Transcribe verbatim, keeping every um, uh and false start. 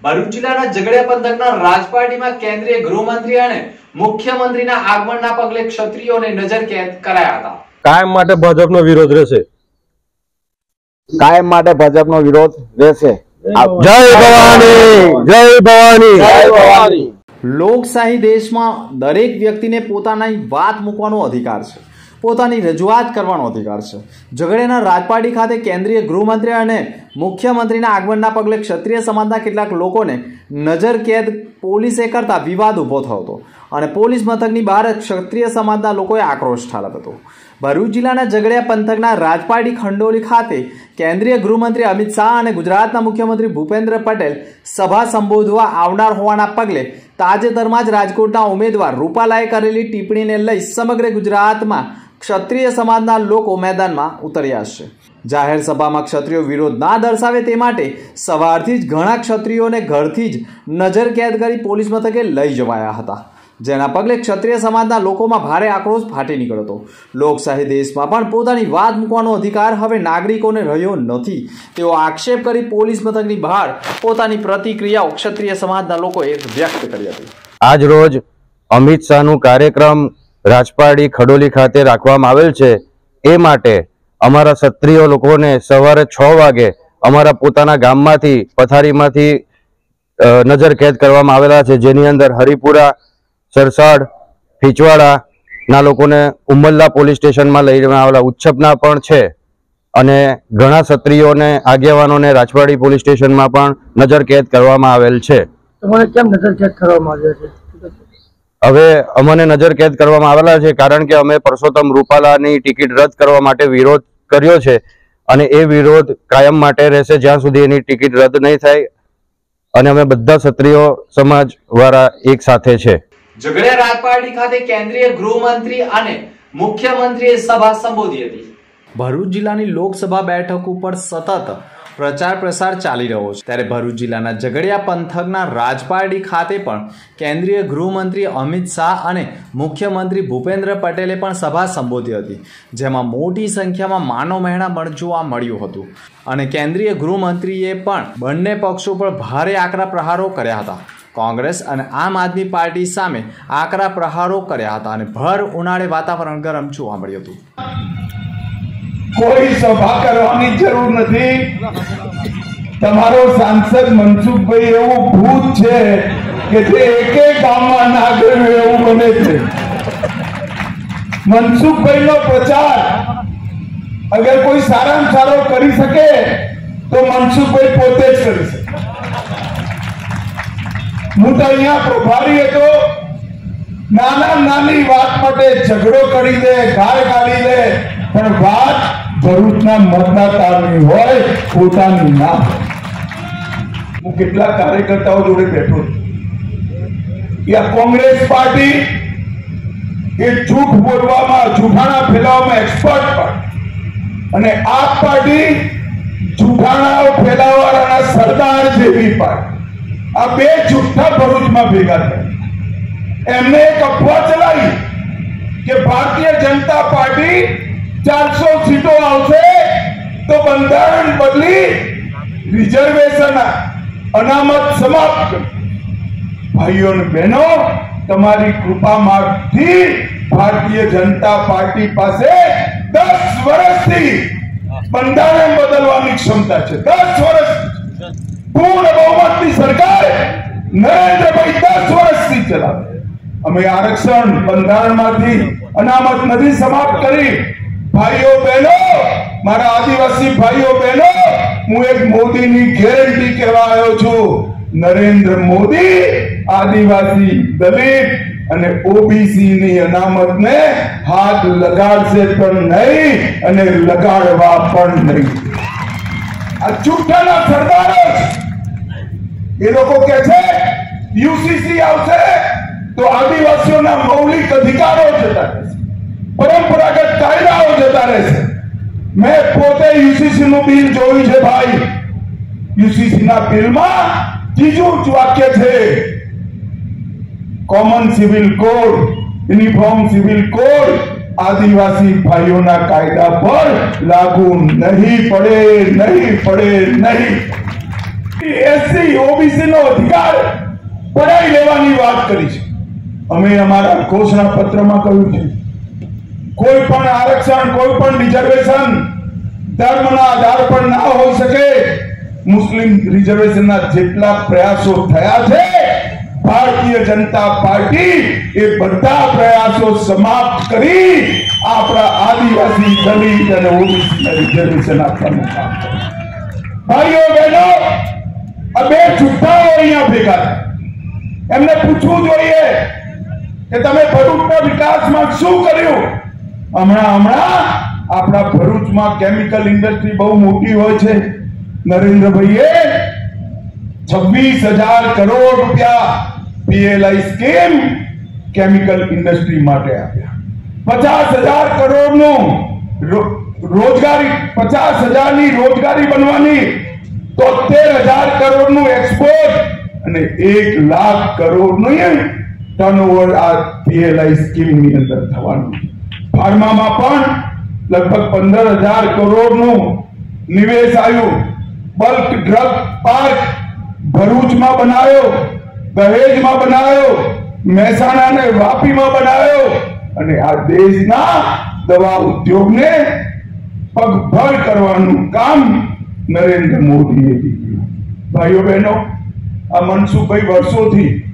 ભરૂચ જિલ્લાના ઝઘડિયા પંથકના રાજપારડીમાં કેન્દ્રીય ગૃહમંત્રી અને મુખ્યમંત્રીના આગમનના પગલે ક્ષત્રિયોને નજરકેદ કરાયા હતા। કાયમ માટે ભાજપનો વિરોધ રહેશે। કાયમ માટે ભાજપનો વિરોધ રહેશે। જય ભવાની, જય ભવાની, જય ભવાની। લોકશાહી દેશમાં દરેક વ્યક્તિને પોતાની વાત મૂકવાનો અધિકાર છે, પોતાની રજૂઆત કરવાનો અધિકાર છે। ઝઘડિયાના રાજપારડી ખાતે કેન્દ્રીય ગૃહમંત્રી અને મુખ્યમંત્રીના આગમનના પગલે ક્ષત્રિય સમાજના કેટલાક લોકોને નજરકેદ પોલીસે કરતા વિવાદ ઊભો થયો હતો અને પોલીસ મથકની બહાર ક્ષત્રિય સમાજના લોકોએ આક્રોશ ઠાલવ્યો હતો। ભરૂચ જિલ્લાના ઝઘડિયા પંથકના રાજપારડી ખંડોલી ખાતે કેન્દ્રીય ગૃહમંત્રી અમિત શાહ અને ગુજરાતના મુખ્યમંત્રી ભૂપેન્દ્ર પટેલ સભા સંબોધવા આવનાર હોવાના પગલે તાજેતરમાં જ રાજકોટના ઉમેદવાર રૂપાલાએ કરેલી ટિપ્પણીને લઈ સમગ્ર ગુજરાતમાં ક્ષત્રિય સમાજના લોકો મેદાનમાં ઉતર્યા છે। જાહેર સભામાં ક્ષત્રિયો વિરોધ ના દર્શાવે તે માટે સવારથી જ ઘણા ક્ષત્રિયોને ઘરથી જ નજરકેદ કરી પોલીસ મથકે લઈ જવાયા હતા, જેના પગલે ક્ષત્રિય સમાજના લોકોમાં ભારે આક્રોશ ફાટી નીકળ્યો હતો। લોકશાહી દેશમાં પણ પોતાની વાત મૂકવાનો અધિકાર હવે નાગરિકોને રહ્યો નથી તેવો આક્ષેપ કરી પોલીસ મથકની બહાર પોતાની પ્રતિક્રિયાઓ ક્ષત્રિય સમાજના લોકોએ વ્યક્ત કરી હતી। આજ રોજ અમિત શાહનું કાર્યક્રમ રાજપારડી ખડોલી ખાતે રાખવામાં આવેલ છે। એ માટે અમારા ક્ષત્રિય લોકોને સવારે છ વાગે અમારા પોતાના ગામમાંથી પથારીમાંથી નજરકેદ કરવામાં આવેલા છે, જેની અંદર હરિપુરા, સરસાડ, ફીચવાડાના લોકોને ઉમલ્લા પોલીસ સ્ટેશનમાં લઈ જવામાં આવેલા, ઉચ્છપના પણ છે અને ઘણા ક્ષત્રિયોને આગેવાનોને રાજપારડી પોલીસ સ્ટેશનમાં પણ નજરકેદ કરવામાં આવેલ છે। તમને કેમ નજરકેદ કરવામાં આવ્યા છે? હવે અમને નજરકેદ કરવામાં આવેલા છે કારણ કે અમે પરસોત્તમ રૂપાલાની ટિકિટ રદ કરવા માટે વિરોધ કર્યો છે અને એ વિરોધ કાયમ માટે રહેશે જ્યાં સુધી એની ટિકિટ રદ નહીં થાય અને અમે બધા ક્ષત્રિયો સમાજ વાળા એક સાથે છે। ઝઘડિયા રાજપારડી ખાતે કેન્દ્રીય ગૃહમંત્રી અને મુખ્યમંત્રીએ સભા સંબોધી હતી। ભરૂચ જિલ્લાની લોકસભા બેઠક ઉપર સતત પ્રચાર પ્રસાર ચાલી રહ્યો છે, ત્યારે ભરૂચ જિલ્લાના ઝઘડિયા પંથકના રાજપારડી ખાતે પણ કેન્દ્રીય ગૃહમંત્રી અમિત શાહ અને મુખ્યમંત્રી ભૂપેન્દ્ર પટેલે પણ સભા સંબોધી હતી, જેમાં મોટી સંખ્યામાં માનવ મહેણા પણ જોવા મળ્યું હતું અને કેન્દ્રીય ગૃહમંત્રીએ પણ બંને પક્ષો પર ભારે આકરા પ્રહારો કર્યા હતા। કોંગ્રેસ અને આમ આદમી પાર્ટી સામે આકરા પ્રહારો કર્યા હતા અને ભર ઉનાળે વાતાવરણ ગરમ જોવા મળ્યું હતું। કોઈ સભા કરવાની જરૂર નથી। તમારો સાંસદ મનસુખભાઈ એવું ભૂત છે કે જે એક એક ગામમાં ના કર્યું એવું બને છે। મનસુખભાઈ નો પ્રચાર અગર કોઈ સારામાં સારો કરી શકે તો મનસુખભાઈ પોતે જ કરી શકે। હું તો અહીંયા પ્રભારી હતો, નાના નાની વાત માટે ઝઘડો કરી દે, ગાળ કાઢી દે, પણ વાત ભરૂચના મતદાતાની હોય, પોતાની ના। હું કેટલાક કાર્યકર્તાઓ જોડે બેઠો છું। આ કોંગ્રેસ પાર્ટી એ જૂઠ બોલવામાં, જૂઠાણા ફેલાવવામાં એક્સપર્ટ પાર્ટી અને આ પાર્ટી જૂઠાણાઓ ફેલાવવાના સરદાર જેવી પાર્ટી। આ બે જૂઠા ભરૂચમાં ભેગા થયા। એમને એક અફવા ચલાવી કે ભારતીય જનતા પાર્ટી ચારસો સીટો આવશે તો બંધારણ બદલી રિઝર્વેશન અનામત સમાપ્ત કરી। ભાઈઓ અને બહેનો, તમારી કૃપા માગથી ભારતીય જનતા પાર્ટી પાસે દસ વર્ષથી બંધારણ બદલવાની ક્ષમતા છે। દસ વર્ષ પૂર્ણ બહુમતની સરકાર નરેન્દ્રભાઈ દસ વર્ષથી ચલાવે। અમે આરક્ષણ બંધારણમાંથી અનામત નથી સમાપ્ત કરી। ભાઈઓ બહેનો, મારા આદિવાસી ભાઈઓ બહેનો, હું એક મોદીની ગેરંટી કહેવા આવ્યો છું। નરેન્દ્ર મોદી આદિવાસી, દલિત અને ઓબીસી ની અનામતને હાથ લગાડશે પણ નહીં અને લગાડવા પણ નહીં। આ જૂઠાના સરદારો એ લોકો કહે છે યુસીસી આવશે તો આદિવાસીઓના મૌલિક અધિકારો જતા રહેશે, પરંપરાગત કાયદાઓ જતા રહેશે। મેં પોતે યુસીસી નું બિલ જોયું છે ભાઈ। યુસીસી ના બિલમાં ત્રીજું જ વાક્ય છે, common civil code, uniform civil code આદિવાસી ભાઈઓના કાયદા પર લાગુ નહીં પડે, નહીં પડે, નહીં। એસસી ઓબીસી નો અધિકાર પડાવી લેવાની વાત કરી છે. અમે અમારા ઘોષણા પત્રમાં કહ્યું છે કોઈ પણ આરક્ષણ કોઈ પણ રિઝર્વેશન ધર્મના આધાર પર ના હોઈ શકે. મુસ્લિમ રિઝર્વેશનના જેટલા પ્રયાસો થયા છે ભારતીય જનતા પાર્ટી એ બધા પ્રયાસો સમાપ્ત કરી આપણા આદિવાસી દલિત અને ઓબીસી રિઝર્વેશન આપવાનું કામ કરે. ભાઈઓ બહેનો, આ બે જુઠ્ઠાઓ અહીંયા ભેગા થયા. એમને પૂછવું જોઈએ કે તમે ભરૂચના વિકાસમાં શું કર્યું. હમણાં હમણાં આપણા ભરૂચમાં કેમિકલ ઇન્ડસ્ટ્રી બહુ મોટી હોય છે. નરેન્દ્રભાઈએ છવ્વીસ હજાર કરોડ રૂપિયા પીએલઆઈ સ્કીમ કેમિકલ ઇન્ડસ્ટ્રી માટે આપ્યા. પચાસ હજાર કરોડ નું રોજગારી પચાસ હજાર ની રોજગારી બનવાની, તોતેર હજાર કરોડ નું એક્સપોર્ટ અને એક લાખ કરોડ નું ટર્નઓવર આ પીએલઆઈ સ્કીમ ની અંદર થવાનું. ફાર્મામાં પણ લગભગ પંદર હજાર કરોડ નું નિવેશ આવ્યું. બલ્ક ડ્રગ પાર્ક ભરૂચમાં બનાવ્યો, દહેજમાં બનાવ્યો, મહેસાણા અને વાપીમાં બનાવ્યો અને આ દેશના દવા ઉદ્યોગને પગભર કરવાનું કામ નરેન્દ્ર મોદીએ કર્યું. ભાઈઓ બહેનો, આ મનસુખભાઈ વર્ષોથી